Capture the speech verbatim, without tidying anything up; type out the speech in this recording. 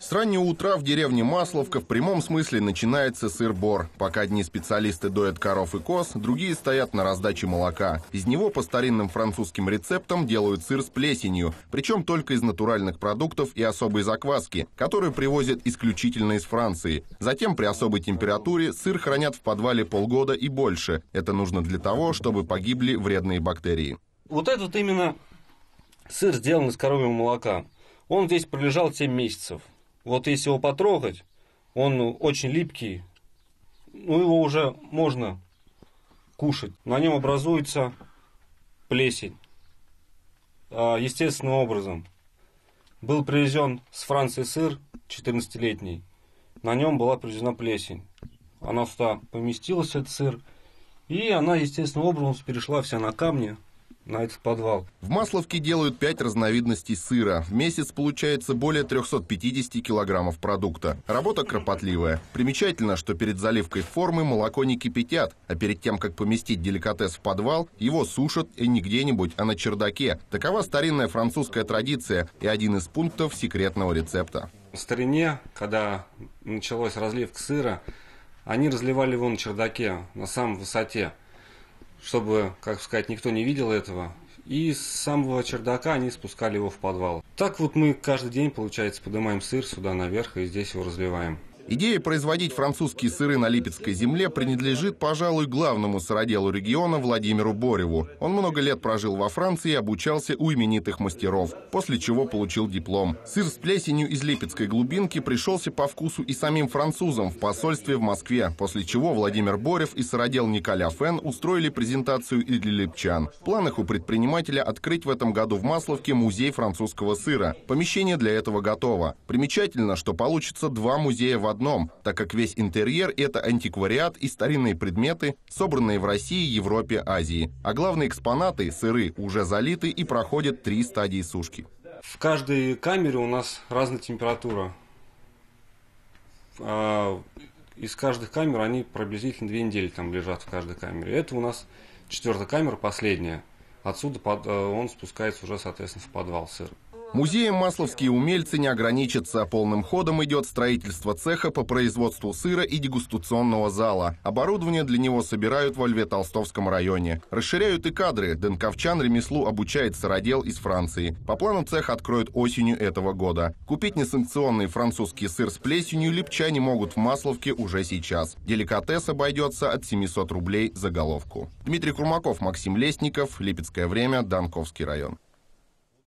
С раннего утра в деревне Масловка в прямом смысле начинается сыр-бор. Пока одни специалисты доят коров и коз, другие стоят на раздаче молока. Из него по старинным французским рецептам делают сыр с плесенью, причем только из натуральных продуктов и особой закваски, которую привозят исключительно из Франции. Затем при особой температуре сыр хранят в подвале полгода и больше. Это нужно для того, чтобы погибли вредные бактерии. Вот этот именно сыр сделан из коровьего молока. Он здесь пролежал семь месяцев. Вот если его потрогать, он очень липкий, ну его уже можно кушать. На нем образуется плесень естественным образом. Был привезен с Франции сыр четырнадцатилетний, на нем была привезена плесень. Она сюда поместилась, этот сыр, и она естественным образом перешла вся на камни, на этот подвал. В Масловке делают пять разновидностей сыра. В месяц получается более трёхсот пятидесяти килограммов продукта. Работа кропотливая. Примечательно, что перед заливкой формы молоко не кипятят, а перед тем, как поместить деликатес в подвал, его сушат и не где-нибудь, а на чердаке. Такова старинная французская традиция и один из пунктов секретного рецепта. В старине, когда началась разливка сыра, они разливали его на чердаке, на самой высоте, чтобы, как сказать, никто не видел этого. И с самого чердака они спускали его в подвал. Так вот мы каждый день, получается, поднимаем сыр сюда наверх и здесь его разливаем. Идея производить французские сыры на Липецкой земле принадлежит, пожалуй, главному сыроделу региона Владимиру Бореву. Он много лет прожил во Франции и обучался у именитых мастеров, после чего получил диплом. Сыр с плесенью из липецкой глубинки пришелся по вкусу и самим французам в посольстве в Москве, после чего Владимир Борев и сыродел Николя Фен устроили презентацию и для липчан. В планах у предпринимателя открыть в этом году в Масловке музей французского сыра. Помещение для этого готово. Примечательно, что получится два музея в одном, так как весь интерьер – это антиквариат и старинные предметы, собранные в России, Европе, Азии. А главные экспонаты – сыры, уже залиты и проходят три стадии сушки. В каждой камере у нас разная температура. Из каждых камер они приблизительно две недели там лежат в каждой камере. Это у нас четвертая камера, последняя. Отсюда он спускается уже, соответственно, в подвал сыр. Музеем масловские умельцы не ограничатся. Полным ходом идет строительство цеха по производству сыра и дегустационного зала. Оборудование для него собирают во Льве-Толстовском районе. Расширяют и кадры. Донковчан ремеслу обучает сыродел из Франции. По плану цех откроют осенью этого года. Купить несанкционный французский сыр с плесенью липчане могут в Масловке уже сейчас. Деликатес обойдется от семисот рублей за головку. Дмитрий Курмаков, Максим Лесников, Липецкое время, Донковский район.